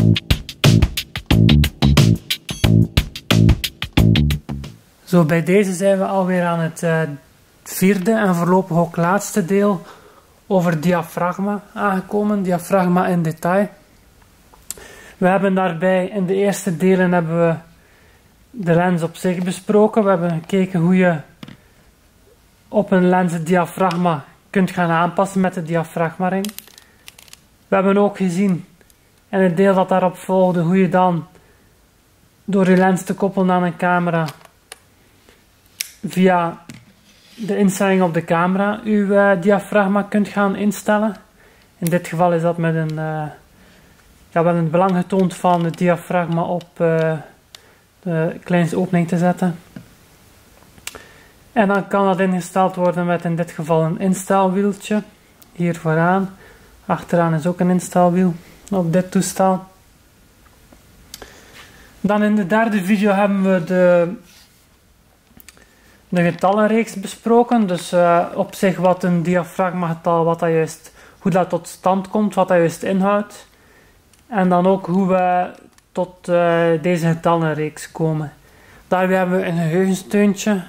Zo, bij deze zijn we alweer aan het vierde en voorlopig ook laatste deel over diafragma aangekomen, diafragma in detail. We hebben daarbij in de eerste delen hebben we de lens op zich besproken. We hebben gekeken hoe je op een lens het diafragma kunt gaan aanpassen met de diafragmaring. We hebben ook gezien in het deel dat daarop volgde hoe je dan door je lens te koppelen aan een camera via de instellingen op de camera uw diafragma kunt gaan instellen. In dit geval is dat met een we hebben het belang getoond van het diafragma op de kleinste opening te zetten. En dan kan dat ingesteld worden met in dit geval een instelwieltje. Hier vooraan. Achteraan is ook een instelwiel op dit toestel. Dan in de derde video hebben we de getallenreeks besproken. Dus op zich wat een diafragmagetal, hoe dat tot stand komt, wat dat juist inhoudt. En dan ook hoe we tot deze getallenreeks komen. Daarbij hebben we een geheugensteuntje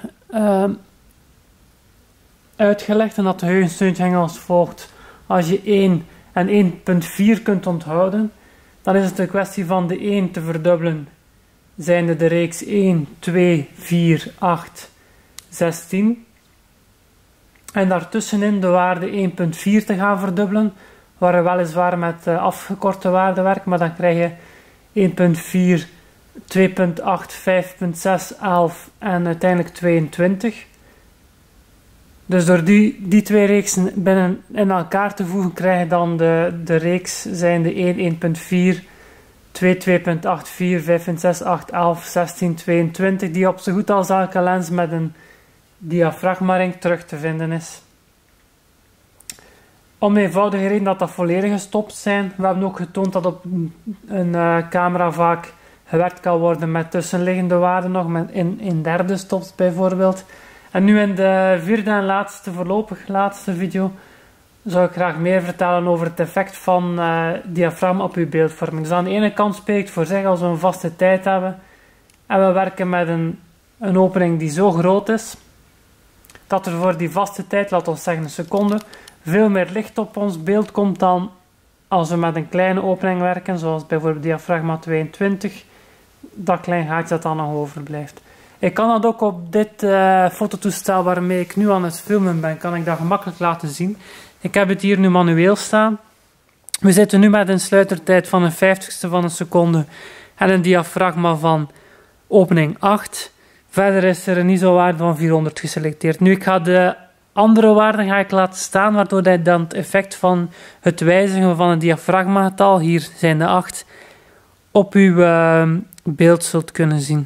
uitgelegd. En dat geheugensteuntje ging als volgt. Als je 1 en 1.4 kunt onthouden, dan is het een kwestie van de 1 te verdubbelen. Zijnde de reeks 1, 2, 4, 8, 16. En daartussenin de waarde 1.4 te gaan verdubbelen. Waar we weliswaar met afgekorte waarden werken, maar dan krijg je 1.4, 2.8, 5.6, 11 en uiteindelijk 22. Dus door die twee reeksen binnen in elkaar te voegen, krijg je dan de reeks zijnde 1, 1.4, 2, 2.8, 4, 5.6, 8, 11, 16, 22, die op zo goed als elke lens met een diafragmaring terug te vinden is. Om de eenvoudige reden dat volledig gestopt zijn. We hebben ook getoond dat op een camera vaak gewerkt kan worden met tussenliggende waarden nog, in derde stops bijvoorbeeld. En nu in de vierde en voorlopig laatste video zou ik graag meer vertellen over het effect van diafragma op uw beeldvorming. Dus aan de ene kant spreekt voor zich als we een vaste tijd hebben en we werken met een opening die zo groot is dat er voor die vaste tijd, laten we zeggen een seconde, veel meer licht op ons beeld komt dan als we met een kleine opening werken, zoals bijvoorbeeld diafragma 22, dat klein gaatje dat dan nog overblijft. Ik kan dat ook op dit fototoestel waarmee ik nu aan het filmen ben, kan ik dat gemakkelijk laten zien. Ik heb het hier nu manueel staan. We zitten nu met een sluitertijd van een 50ste van een seconde en een diafragma van opening 8. Verder is er een ISO-waarde van 400 geselecteerd. Nu, ik ga de andere waarden laten staan, waardoor je dan het effect van het wijzigen van het diafragmagetal, hier zijn de 8, op uw beeld zult kunnen zien.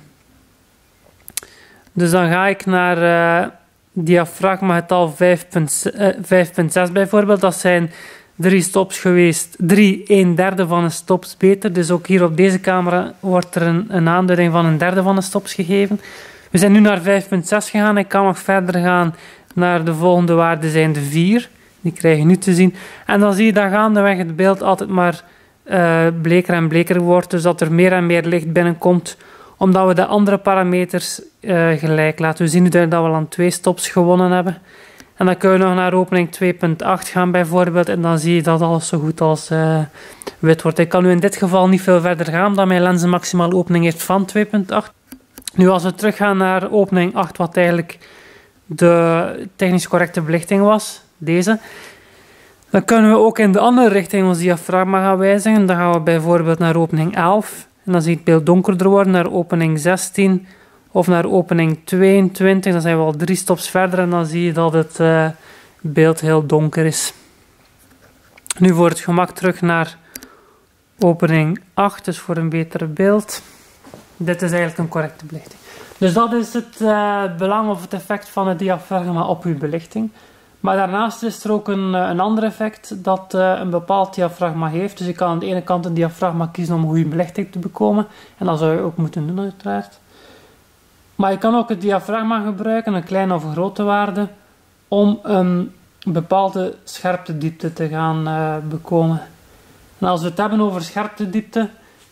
Dus dan ga ik naar diafragmagetal 5.6 bijvoorbeeld. Dat zijn 3 stops geweest, 1/3 van een stops beter. Dus ook hier op deze camera wordt er een aanduiding van 1/3 van de stops gegeven. We zijn nu naar 5.6 gegaan. Ik kan nog verder gaan naar de volgende waarde, zijn de 4. Die krijg je nu te zien. En dan zie je dat gaandeweg het beeld altijd maar bleker en bleker wordt. Dus dat er meer en meer licht binnenkomt. Omdat we de andere parameters gelijk laten. We zien nu dat we al aan 2 stops gewonnen hebben. En dan kunnen we nog naar opening 2.8 gaan bijvoorbeeld. En dan zie je dat alles zo goed als wit wordt. Ik kan nu in dit geval niet veel verder gaan. Omdat mijn lens een maximale opening heeft van 2.8. Nu als we teruggaan naar opening 8. Wat eigenlijk de technisch correcte belichting was. Deze. Dan kunnen we ook in de andere richting ons diafragma gaan wijzigen. Dan gaan we bijvoorbeeld naar opening 11. En dan zie je het beeld donkerder worden naar opening 16 of naar opening 22. Dan zijn we al 3 stops verder en dan zie je dat het beeld heel donker is. Nu voor het gemak terug naar opening 8, dus voor een beter beeld. Dit is eigenlijk een correcte belichting. Dus dat is het belang of het effect van het diafragma op uw belichting. Maar daarnaast is er ook een ander effect dat een bepaald diafragma heeft. Dus je kan aan de ene kant een diafragma kiezen om een goede belichting te bekomen. En dat zou je ook moeten doen uiteraard. Maar je kan ook het diafragma gebruiken, een kleine of grote waarde, om een bepaalde scherptediepte te gaan bekomen. En als we het hebben over scherptediepte,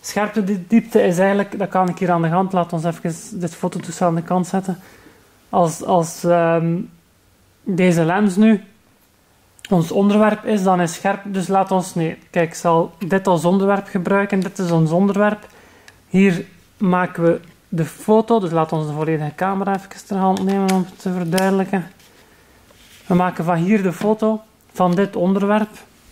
Scherptediepte is eigenlijk, dat kan ik hier aan de hand, laat ons even dit fototoestel aan de kant zetten. Als deze lens nu ons onderwerp is, dan is scherp, dus laat ons, kijk, ik zal dit als onderwerp gebruiken, dit is ons onderwerp. Hier maken we de foto, dus laat ons de volledige camera even ter hand nemen om het te verduidelijken. We maken van hier de foto van dit onderwerp.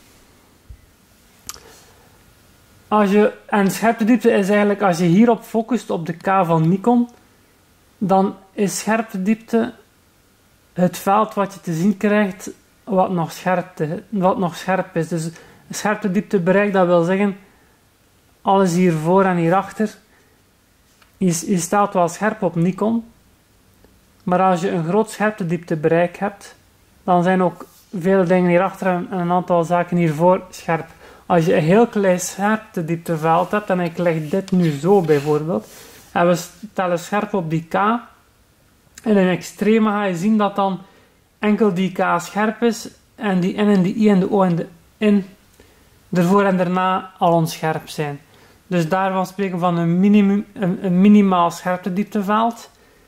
En scherptediepte is eigenlijk, als je hierop focust op de K van Nikon, dan is scherptediepte het veld wat je te zien krijgt wat nog scherp is. Dus scherptedieptebereik, dat wil zeggen, alles hiervoor en hierachter, je staat wel scherp op Nikon, maar als je een groot scherptedieptebereik hebt, dan zijn ook vele dingen hierachter en een aantal zaken hiervoor scherp. Als je een heel klein scherptediepteveld hebt, en ik leg dit nu zo bijvoorbeeld, en we stellen scherp op die K, in een extreme ga je zien dat dan enkel die K scherp is, en die N en die I en de O en de in ervoor en daarna al onscherp zijn. Dus daarvan spreken we van een minimaal scherptediepteveld.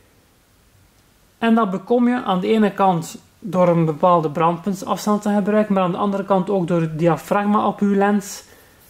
En dat bekom je aan de ene kant door een bepaalde brandpuntsafstand te gebruiken, maar aan de andere kant ook door het diafragma op uw lens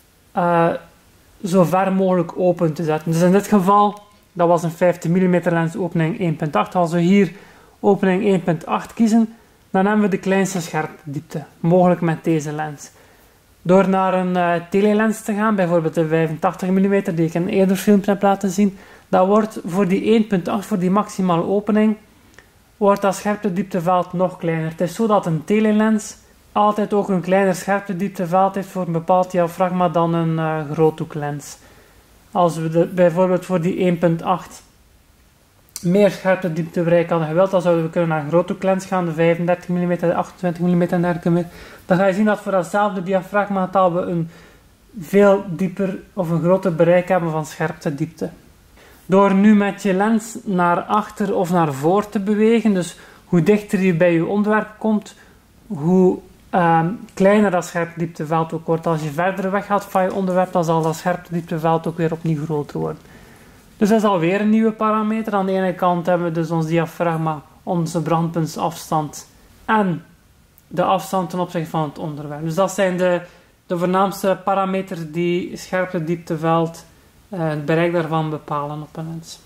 zo ver mogelijk open te zetten. Dus in dit geval, dat was een 50 mm lens opening 1.8. Als we hier opening 1.8 kiezen, dan hebben we de kleinste scherptediepte, mogelijk met deze lens. Door naar een telelens te gaan, bijvoorbeeld de 85 mm die ik in een eerder filmpje heb laten zien, dat wordt voor die 1.8, voor die maximale opening, wordt dat scherptediepteveld nog kleiner. Het is zo dat een telelens altijd ook een kleiner scherptediepteveld heeft voor een bepaald diafragma dan een groothoeklens. Als we bijvoorbeeld voor die 1.8 meer scherptedieptebereik hadden gewild, dan zouden we kunnen naar een groothoeklens gaan, de 35 mm, de 28 mm en dergelijke. Dan ga je zien dat voor datzelfde diafragmagetal we een veel dieper of een groter bereik hebben van scherptediepte. Door nu met je lens naar achter of naar voor te bewegen, dus hoe dichter je bij je onderwerp komt, hoe kleiner dat scherptediepteveld ook wordt. Als je verder weg gaat van je onderwerp, dan zal dat scherptediepteveld ook weer opnieuw groter worden. Dus dat is alweer een nieuwe parameter. Aan de ene kant hebben we dus ons diafragma, onze brandpuntsafstand en de afstand ten opzichte van het onderwerp. Dus dat zijn de voornaamste parameters die scherptediepteveld, het bereik daarvan bepalen op een lens.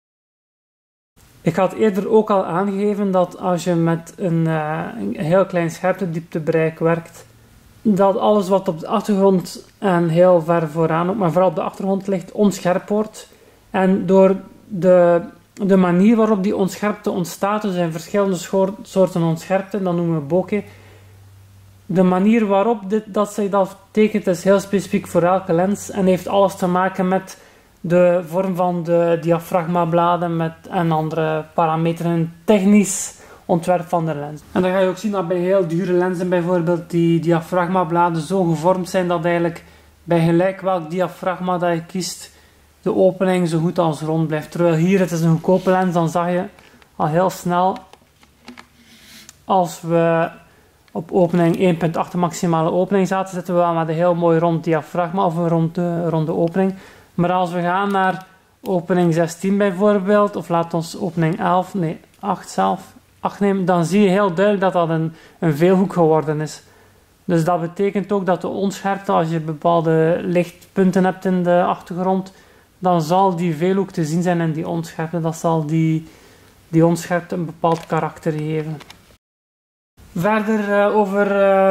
Ik had eerder ook al aangegeven dat als je met een heel klein scherptedieptebereik werkt, dat alles wat op de achtergrond en heel ver vooraan, maar vooral op de achtergrond ligt, onscherp wordt. En door de manier waarop die onscherpte ontstaat, dus zijn verschillende soorten onscherpte, dat noemen we bokeh. De manier waarop dat zich dat tekent is heel specifiek voor elke lens en heeft alles te maken met de vorm van de diafragmabladen en andere parameters en technisch ontwerp van de lens. En dan ga je ook zien dat bij heel dure lenzen bijvoorbeeld die diafragmabladen zo gevormd zijn dat eigenlijk bij gelijk welk diafragma dat je kiest de opening zo goed als rond blijft. Terwijl hier, het is een goedkope lens, dan zag je al heel snel, als we op opening 1.8 de maximale opening zaten, zitten we wel met een heel mooi rond diafragma of een ronde opening. Maar als we gaan naar opening 16 bijvoorbeeld, of laat ons opening 8 nemen, dan zie je heel duidelijk dat dat een veelhoek geworden is. Dus dat betekent ook dat de onscherpte, als je bepaalde lichtpunten hebt in de achtergrond, dan zal die veelhoek te zien zijn in die onscherpte. Dat zal die onscherpte een bepaald karakter geven. Verder over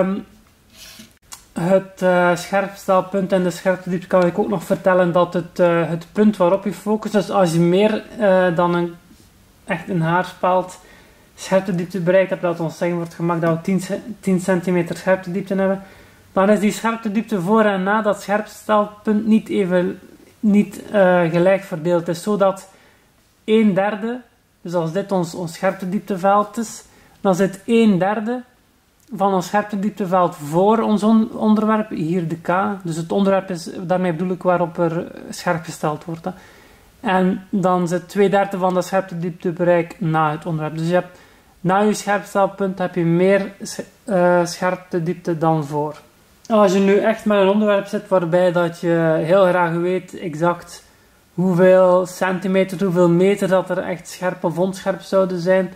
het scherpstelpunt en de scherptediepte kan ik ook nog vertellen dat het punt waarop je focust, dus als je meer dan echt een haarspeld scherptediepte bereikt hebt, dat ons zeggen voor het gemak dat we 10 cm scherptediepte hebben, dan is die scherptediepte voor en na dat scherpstelpunt niet gelijk verdeeld. Het is zo dat 1/3, dus als dit ons scherptediepteveld is, dan zit 1/3 van ons scherptediepteveld voor ons onderwerp, hier de K. Dus het onderwerp is, daarmee bedoel ik waarop er scherp gesteld wordt. Hè. En dan zit 2/3 van dat scherptedieptebereik na het onderwerp. Dus je hebt, na je scherpstelpunt heb je meer scherptediepte dan voor. Als je nu echt met een onderwerp zit waarbij dat je heel graag weet exact hoeveel centimeter, hoeveel meter dat er echt scherp of onscherp zouden zijn,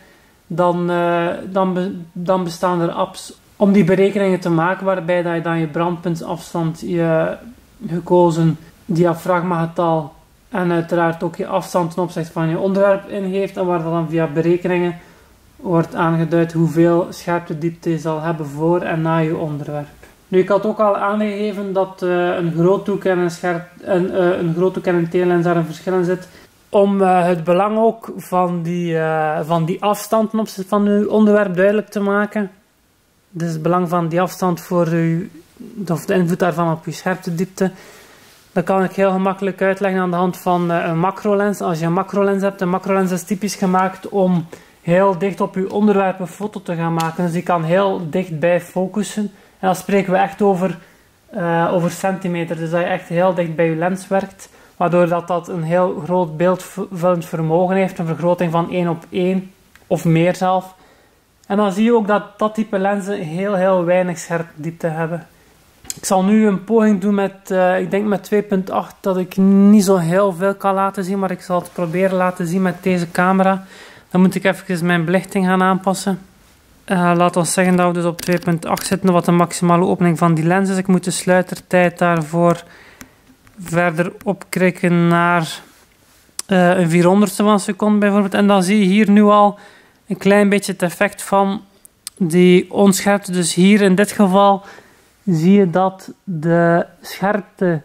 dan bestaan er apps om die berekeningen te maken, waarbij dat je dan je brandpuntsafstand, je gekozen diafragmagetal en uiteraard ook je afstand ten opzichte van je onderwerp ingeeft, en waar dan via berekeningen wordt aangeduid hoeveel scherptediepte je zal hebben voor en na je onderwerp. Nu, ik had ook al aangegeven dat een groothoek en een groothoek en een teellens daar een verschil in zit. Om het belang ook van die afstand ten opzichte van uw onderwerp duidelijk te maken. Dus het belang van die afstand voor of de invloed daarvan op uw scherptediepte. Dat kan ik heel gemakkelijk uitleggen aan de hand van een macrolens. Als je een macrolens hebt, een macrolens is typisch gemaakt om heel dicht op uw onderwerp een foto te gaan maken. Dus die kan heel dichtbij focussen. En dan spreken we echt over centimeter. Dus dat je echt heel dicht bij je lens werkt. Waardoor dat een heel groot beeldvullend vermogen heeft. Een vergroting van 1:1 of meer zelf. En dan zie je ook dat type lenzen heel weinig scherptediepte hebben. Ik zal nu een poging doen ik denk met 2.8 dat ik niet zo heel veel kan laten zien. Maar ik zal het proberen laten zien met deze camera. Dan moet ik even mijn belichting gaan aanpassen. Laat ons zeggen dat we dus op 2.8 zitten, wat de maximale opening van die lens is. Ik moet de sluitertijd daarvoor verder opkrikken naar een 400ste van een seconde bijvoorbeeld. En dan zie je hier nu al een klein beetje het effect van die onscherpte. Dus hier in dit geval zie je dat de scherpte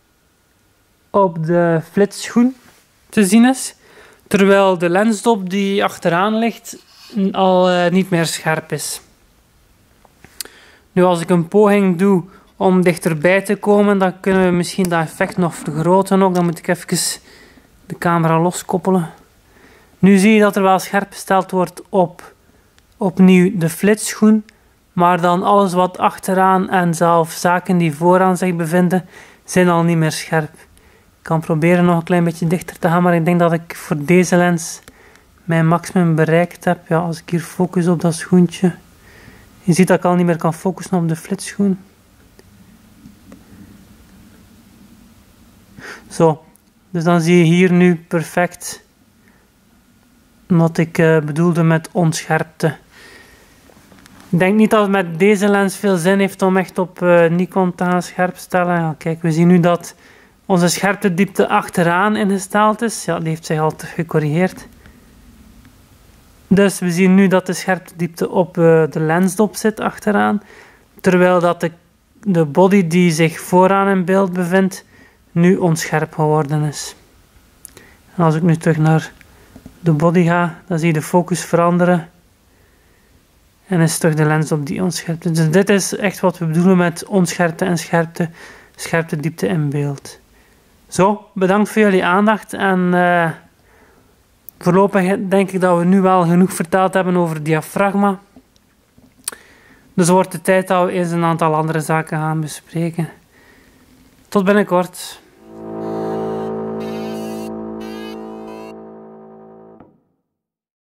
op de flitsschoen te zien is. Terwijl de lensdop die achteraan ligt al niet meer scherp is. Nu, als ik een poging doe om dichterbij te komen, dan kunnen we misschien dat effect nog vergroten ook. Dan moet ik even de camera loskoppelen. Nu zie je dat er wel scherp gesteld wordt op opnieuw de flitsschoen, maar dan alles wat achteraan en zelfs zaken die vooraan zich bevinden, zijn al niet meer scherp. Ik kan proberen nog een klein beetje dichter te gaan, maar ik denk dat ik voor deze lens mijn maximum bereikt heb. Ja, als ik hier focus op dat schoentje. Je ziet dat ik al niet meer kan focussen op de flitsschoen. Zo, dus dan zie je hier nu perfect wat ik bedoelde met onscherpte. Ik denk niet dat het met deze lens veel zin heeft om echt op Nikon te gaan scherpstellen. Ja, kijk, we zien nu dat onze scherptediepte achteraan ingesteld is. Ja, die heeft zich al gecorrigeerd. Dus we zien nu dat de scherptediepte op de lensdop zit achteraan. Terwijl dat de body die zich vooraan in beeld bevindt, nu onscherp geworden is. En als ik nu terug naar de body ga, dan zie je de focus veranderen. En is terug de lensdop die onscherpt is. Dus dit is echt wat we bedoelen met onscherpte en scherptediepte in beeld. Zo, bedankt voor jullie aandacht. En voorlopig denk ik dat we nu wel genoeg verteld hebben over diafragma. Dus wordt de tijd dat we eens een aantal andere zaken gaan bespreken. Tot binnenkort.